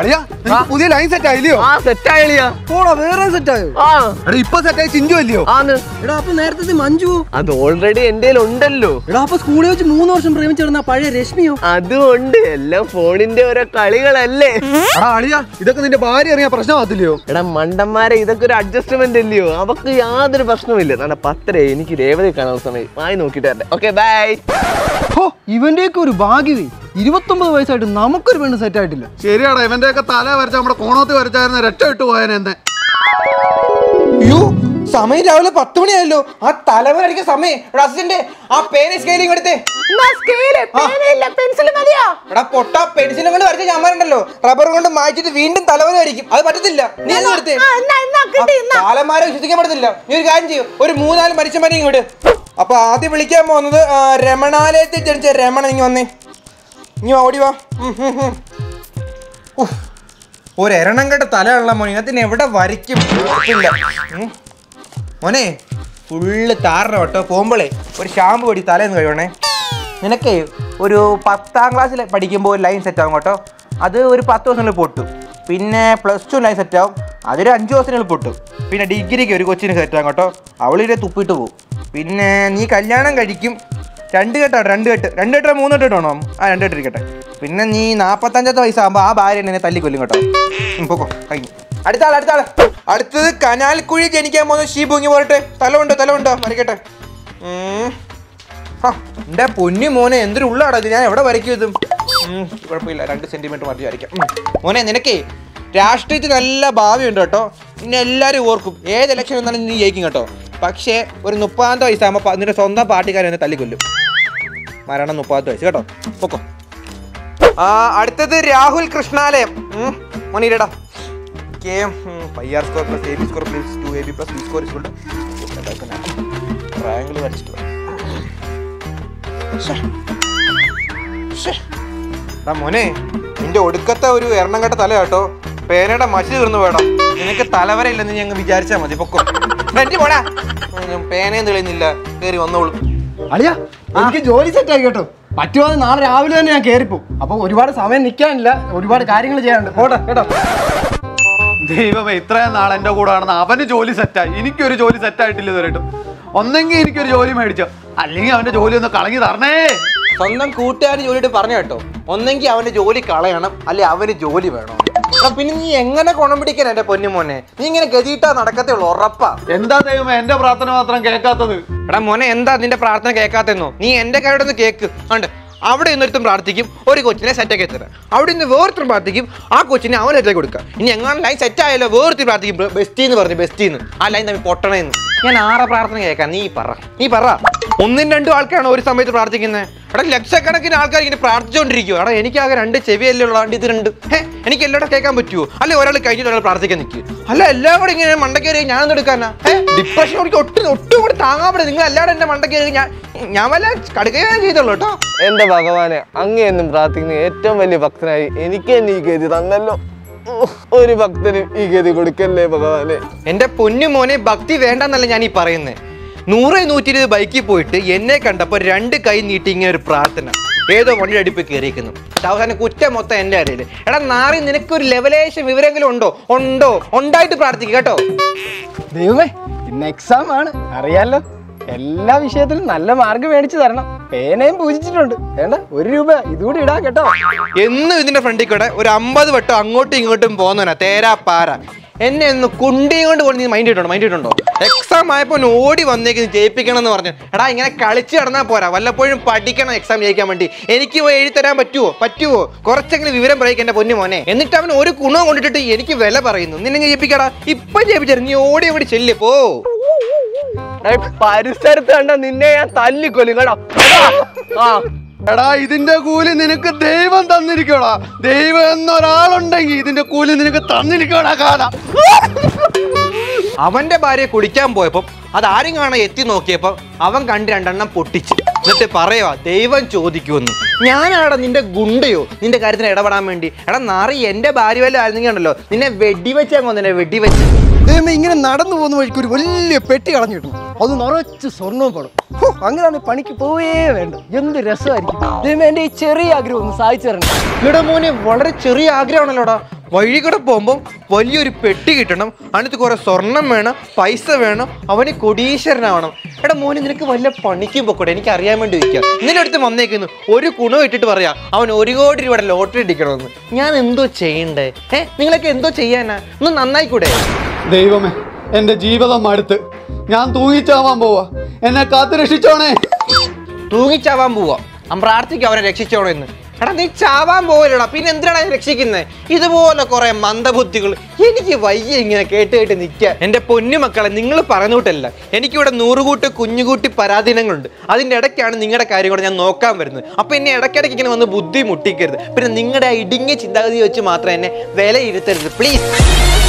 പുതിയ line set ആയില്ലയോ? വേറെ സെറ്റായോ? ഇപ്പൊ സെറ്റായി ചിഞ്ചു അല്ലയോ? എടാ അപ്പൊ നേരത്തെ മഞ്ജു അത് ഓൾറെഡി എന്റെ ഉണ്ടല്ലോ. എടാ അപ്പൊ സ്കൂളിൽ വെച്ച് 3 വർഷം പ്രേമിച്ചിരുന്ന പഴയ രശ്മിയോ? അതുകൊണ്ട് എല്ലാം ഫോണിന്റെ ഓരോ കളികളല്ലേ. ഇതൊക്കെ നിന്റെ ഭാര്യ അറിയാൻ പ്രശ്നമാകത്തില്ലയോ? എടാ മണ്ടന്മാരെ, ഇതൊക്കെ ഒരു അഡ്ജസ്റ്റ്മെന്റ് അല്ലയോ? അവക്ക് യാതൊരു പ്രശ്നമില്ല. നല്ല 10 എനിക്ക് രേവതി കാണാൻ സമയം വായി നോക്കിട്ട് വരട്ടെ. Okay bye. ഇവന്റെയൊക്കെ ഒരു ഭാഗ്യമേ, 29 വയസ്സായിട്ട് നമുക്കൊരു പെണ്ണ് സെറ്റ് ആയിട്ടില്ല. ശരിയാടാ, ഇവന്റെ ഒക്കെ തല വരച്ച നമ്മുടെ കോണത്ത് വരച്ചായിരുന്ന രക്ഷ ഇട്ട് പോയാനെ. സമയം രാവിലെ 10 മണിയായല്ലോ. ആ തലവരടിക്കാൻ സമയം. ആ പേന സ്കെയിലിംഗ് എടുത്തേ. എടാ പൊട്ട പെൻസിലും കൊണ്ട് വരച്ച ചാമ്മാരുണ്ടല്ലോ, റബ്ബർ കൊണ്ട് മായ്ച്ചിട്ട് വീണ്ടും തലവര വരയ്ക്കും. അത് പറ്റത്തില്ല. നീ എന്ന് എടുത്തേ. കാലന്മാരെ വിശ്വസിക്കാൻ പറ്റത്തില്ല. നീ ഒരു കാര്യം ചെയ്യും, ഒരു 3-4 മനുഷ്യന്മാരെ ഇങ്ങോട്ട്. അപ്പൊ ആദ്യം വിളിക്കാൻ പോകുന്നത് രമണാലയത്തിൽ ജനിച്ച രമണ. ഇങ്ങ് വന്നേ, ഇനി ഓടി വാ. ഒരു എരണം കെട്ട തലയുള്ള മോനെ, ഇതിന് എവിടെ വരയ്ക്കും? മോനെ ഫുള്ള് താറിന കേട്ടോ. പോകുമ്പോളേ ഒരു ഷാമ്പു പൊടി തലേന്ന് കഴിയണേ. നിനക്കേ ഒരു 10ാം ക്ലാസ്സിൽ പഠിക്കുമ്പോൾ ഒരു ലൈൻ സെറ്റ് ആകും കേട്ടോ. അത് ഒരു 10 ദിവസങ്ങളിൽ പൊട്ടും. പിന്നെ +2 ലൈൻ സെറ്റ് ആവും, അതൊരു 5 ദിവസങ്ങളിൽ പൊട്ടും. പിന്നെ ഡിഗ്രിക്ക് ഒരു കൊച്ചിന് സെറ്റ് ആകും കേട്ടോ. അവളിവിടെ തുപ്പിട്ട് പോകും. പിന്നെ നീ കല്യാണം കഴിക്കും. 2 കെട്ടോ, 2 കെട്ട് 2 കെട്ടോ 3 കെട്ടോ വേണോ? 2 കെട്ട് ഇരിക്കട്ടെ. പിന്നെ നീ 45ാമത്തെ വയസ്സാകുമ്പോൾ ആ ഭാര്യ എന്നെ തല്ലിക്കൊല്ലും കേട്ടോ. പൊക്കോ, കഴിഞ്ഞു. അടുത്താള്. അടുത്തത് കനാൽക്കുഴി ജനിക്കാൻ പോകുന്ന ഷീബുങ്ങി പോരട്ടെ. തലമുണ്ടോ വരയ്ക്കട്ടെ. എൻ്റെ പൊന്നു മോനെ, എന്തൊരു ഉള്ളാടാ ഇത്. ഞാൻ എവിടെ വരയ്ക്കും ഇതും? കുഴപ്പമില്ല, 2 സെന്റിമീറ്റർ മാറ്റി വരയ്ക്കാം. മോനെ നിനക്കേ രാഷ്ട്രീയത്തിൽ നല്ല ഭാവിയുണ്ട് കേട്ടോ. പിന്നെ എല്ലാവരും ഓർക്കും, ഏത് ഇലക്ഷൻ വന്നാലും നീ ജയിക്കും കേട്ടോ. പക്ഷേ ഒരു 30ാമത്തെ വയസ്സാകുമ്പോൾ നിന്റെ സ്വന്തം പാർട്ടിക്കാരെ എന്നെ തല്ലിക്കൊല്ലും. മരണം 30ാമത്തെ വയസ്സ് കേട്ടോ. പൊക്കോ. അടുത്തത് Rahul Krishnalayam. മോനിരടാ. πr² + ab² + 2ab + b² triangle വരച്ചിട്ട് മോനെ, നിന്റെ ഒടുക്കത്തെ ഒരു എണ്ണം കെട്ട തല കേട്ടോ. പേനയുടെ മഷി തീർന്നു വേണം. നിനക്ക് തലവര ഇല്ലെന്ന് ഞങ്ങൾ വിചാരിച്ചാൽ മതി. പൊക്കോ പോടാ. പേനയും തെളിയുന്നില്ല, കയറി വന്നോളൂ. എനിക്ക് ജോലി സെറ്റ് ആയി കേട്ടോ. പറ്റുവാതെ നാളെ രാവിലെ തന്നെ ഞാൻ കയറിപ്പോ. അപ്പൊ ഒരുപാട് സമയം നിൽക്കാനില്ല, ഒരുപാട് കാര്യങ്ങൾ ചെയ്യാനുണ്ട്. പോട്ടെ കേട്ടോ. ദൈവമേ, ഇത്രയും നാൾ എൻ്റെ കൂടെ ആണെന്ന് അവന് ജോലി സെറ്റായി, എനിക്കൊരു ജോലി സെറ്റായിട്ടില്ല ഇതുവരെയായിട്ടും. ഒന്നെങ്കിൽ എനിക്കൊരു ജോലി മേടിച്ചോ, അല്ലെങ്കിൽ അവന്റെ ജോലി ഒന്ന് കളഞ്ഞു തരണേ. സ്വന്തം കൂട്ടുകാർ ജോലിയിട്ട് പറഞ്ഞു കേട്ടോ. ഒന്നെങ്കിൽ അവന്റെ ജോലി കളയണം, അല്ലെ അവന് ജോലി വേണം. പിന്നെ നീ എങ്ങനെ ഗുണം പിടിക്കാൻ എന്റെ പൊന്നുമോനെ? നീ ഇങ്ങനെ ഗതിയിട്ടാ നടക്കത്തേ ഉള്ളൂ, ഉറപ്പാ. എന്താ ദൈവമേ എന്റെ പ്രാർത്ഥന മാത്രം കേൾക്കാത്തത്? എടാ മോനെ, എന്താ നിന്റെ പ്രാർത്ഥന കേൾക്കാത്തെന്നോ? നീ എന്റെ കയ്യോടെ ഒന്ന് കേക്ക്. ഉണ്ട്, അവിടെ നിന്നൊരുത്തും പ്രാർത്ഥിക്കും, ഒരു കൊച്ചിനെ സെറ്റാക്കി തരാം. അവിടെ നിന്ന് വേറൊരുത്തും പ്രാർത്ഥിക്കും, ആ കൊച്ചിനെ അവൻ സെറ്റാക്കി കൊടുക്കുക. ഇനി എങ്ങനെ ലൈൻ സെറ്റ് ആയാലോ വേറൊരുത്തും പ്രാർത്ഥിക്കും, ബെസ്റ്റീന്ന് പറഞ്ഞു, ബെസ്റ്റീന്ന്. ആ ലൈൻ തമ്മിൽ പൊട്ടണേന്ന്. ഞാൻ ആരെ പ്രാർത്ഥന കേൾക്കാം? നീ പറ. 1ഉം 2ഉം ആൾക്കാരാണ് ഒരു സമയത്ത് പ്രാർത്ഥിക്കുന്നത്. എടാ ലക്ഷക്കണക്കിന് ആൾക്കാർ ഇങ്ങനെ പ്രാർത്ഥിച്ചുകൊണ്ടിരിക്കുവോ? എടാ എനിക്കാകെ 2 ചെവിയല്ലേ ഉള്ളതാണ്ട് ഇത് 2. എനിക്ക് എല്ലാവരും കേൾക്കാൻ പറ്റുമോ? അല്ലെ ഒരാൾ കഴിഞ്ഞിട്ട് ഒരാൾ പ്രാർത്ഥിക്കാൻ നിൽക്കുക? അല്ല എല്ലാം കൂടെ ഇങ്ങനെ മണ്ടക്കേറി ഞാൻ എടുക്കാനാ? ഡിപ്രഷൻ എനിക്ക് ഒട്ടും കൂടി താങ്ങാൻ പറ്റും. നിങ്ങൾ എല്ലാവരും എന്റെ മണ്ടക്കേറി ഞാൻ വല്ല കടുകയോ ചെയ്തോളൂ കേട്ടോ. എന്റെ ഭഗവാനെ, അങ്ങെയൊന്നും പ്രാർത്ഥിക്കുന്ന ഏറ്റവും വലിയ ഭക്തനായി എനിക്ക് തന്നെ ഈ ഗതി തന്നല്ലോ. ഒരു ഭക്തന് ഈ ഗതി കൊടുക്കല്ലേ ഭഗവാനെ. എന്റെ പൊന്നു മോനെ, ഭക്തി വേണ്ടെന്നല്ല ഞാൻ ഈ പറയുന്നത്. 100-120 ബൈക്കിൽ പോയിട്ട് എന്നെ കണ്ടപ്പോൾ 2 കൈ നീട്ടി ഇങ്ങനെ ഒരു പ്രാർത്ഥന. ഏതോ വണ്ടിയുടെ അടുപ്പിൽ കയറിയിരിക്കുന്നു. അവസാനം കുറ്റം മൊത്തം എൻ്റെ അറിയില്ല. എടാ നാറി, നിനക്കൊരു ലെവലേഷൻ വിവരങ്ങളും ഉണ്ടായിട്ട് പ്രാർത്ഥിക്കുക കേട്ടോ. ദൈവമേ, ഇന്ന് എക്സാം ആണ് അറിയാലോ. എല്ലാ വിഷയത്തിലും നല്ല മാർക്ക് മേടിച്ചു തരണം. പേനയും പൂജിച്ചിട്ടുണ്ട്. വേണ്ട, 1 രൂപ ഇതുകൂടി ഇടാ കേട്ടോ. എന്നും ഇതിന്റെ ഫ്രണ്ടിൽ കൂടെ ഒരു 50 വട്ടം അങ്ങോട്ടും ഇങ്ങോട്ടും പോകുന്നവനാ തേരാ പാര. എന്നെ ഒന്ന് കുണ്ടിയും കൊണ്ട് കൊണ്ട് നീ മൈൻഡ് ഇട്ടുണ്ടോ? എക്സാം ആയപ്പോൾ ഓടി വന്നേക്ക് നീ ജയിപ്പിക്കണം എന്ന് പറഞ്ഞു. എടാ ഇങ്ങനെ കളിച്ച് നടന്നാൽ പോരാ, വല്ലപ്പോഴും പഠിക്കണം എക്സാം ജയിക്കാൻ വേണ്ടി. എനിക്ക് പോയി എഴുതി തരാൻ പറ്റുമോ? കുറച്ചെങ്കിലും വിവരം പറയിക്കാൻ എൻ്റെ പൊന്നു മോനെ. എന്നിട്ട് അവൻ ഒരു ഗുണം കൊണ്ടിട്ട് എനിക്ക് വില പറയുന്നു. നിന്നെ ജയിപ്പിക്കടാ, ഇപ്പം ജയിപ്പിച്ചായിരുന്നു. നീ ഓടി ചെല്ലി പോ. പരിസരത്ത് കണ്ട നിന്നെ ഞാൻ തല്ലിക്കൊല്ലും കേട്ടോ. എടാ ഇതിന്റെ കൂലി നിനക്ക് ദൈവം തന്നിരിക്കോടാ. ദൈവം എന്നൊരാളുണ്ടെങ്കിൽ ഇതിന്റെ കൂലി നിനക്ക് തന്നിരിക്കോടാ കാല. അവന്റെ ഭാര്യ കുടിക്കാൻ പോയപ്പോ അത് ആരും കാണാൻ എത്തി നോക്കിയപ്പോ അവൻ കണ്ട് 2 എണ്ണം പൊട്ടിച്ച്. എന്നിട്ട് പറയുവാ ദൈവം ചോദിക്കുമെന്ന്. ഞാനാടാ നിന്റെ ഗുണ്ടയോ നിന്റെ കാര്യത്തിന് ഇടപെടാൻ വേണ്ടി? എടാ നാറി, എന്റെ ഭാര്യ വല്ല ആയിരുന്നെങ്കിൽ ഉണ്ടല്ലോ നിന്നെ വെടിവെച്ചാൽ കൊന്നെ, വെടിവെച്ച്. ഇങ്ങനെ നടന്നു പോകുന്ന വഴിക്ക് ഒരു വലിയ പെട്ടി കളഞ്ഞു കിട്ടും. അത് നിറച്ച് സ്വർണ്ണവും പണം. അങ്ങനെ പണിക്ക് പോവേ വേണ്ട. എന്ത് രസമായിരിക്കും. എന്റെ ഈ ചെറിയ ആഗ്രഹം ഒന്ന് സാധിച്ചു തരണം. ഇവിടെ മോനെ വളരെ ചെറിയ ആഗ്രഹമാണല്ലോടാ. വഴി കൂടെ പോകുമ്പോൾ വലിയൊരു പെട്ടി കിട്ടണം, അതിനകത്ത് കുറെ സ്വർണം വേണം, പൈസ വേണം, അവന് കൊടീശ്വരനാവണം. എടാ മോനെ, നിനക്ക് വല്ല പണിക്കും പൊക്കോട്ടെ, എനിക്ക് അറിയാൻ വേണ്ടി വയ്ക്കുക. നിന്റെ അടുത്ത് വന്നേക്കുന്നു ഒരു ഗുണം ഇട്ടിട്ട് പറയാ അവൻ 1 കോടി രൂപയുടെ ലോട്ടറി അടിക്കണമെന്ന്. ഞാൻ എന്തോ ചെയ്യണ്ടേ? നിങ്ങളൊക്കെ എന്തോ ചെയ്യാനാ? ഒന്ന് നന്നായിക്കൂടെ? ദൈവമേ, എൻ്റെ ജീവിതം അടുത്ത് ഞാൻ തൂങ്ങിച്ചാവാൻ പോവാ, എന്നെ കാത്തു രക്ഷിച്ചോണേ. തൂങ്ങിച്ചാവാൻ പോവാ, പ്രാർത്ഥിക്കും അവനെ രക്ഷിച്ചോണോ എന്ന്. എടാ നീ ചാവാൻ പോകലടാ, പിന്നെ എന്തിനാണ് രക്ഷിക്കുന്നത്? ഇതുപോലെ കുറെ മന്ദബുദ്ധികൾ. എനിക്ക് വയ്യ ഇങ്ങനെ കേട്ട് നിൽക്കാൻ. എൻ്റെ പൊന്നു മക്കളെ, നിങ്ങൾ പറഞ്ഞുകൂട്ടല്ല, എനിക്കിവിടെ 100 കൂട്ട് കുഞ്ഞുകൂട്ടി പരാധീനങ്ങളുണ്ട്. അതിൻ്റെ ഇടയ്ക്കാണ് നിങ്ങളുടെ കാര്യം കൂടെ ഞാൻ നോക്കാൻ വരുന്നത്. അപ്പം എന്നെ ഇടയ്ക്കിടയ്ക്ക് ഇങ്ങനെ വന്ന് ബുദ്ധി മുട്ടിക്കരുത്. പിന്നെ നിങ്ങളുടെ ആ ഇടുങ്ങിയ ചിന്താഗതി വെച്ച് മാത്രം എന്നെ വിലയിരുത്തരുത് പ്ലീസ്.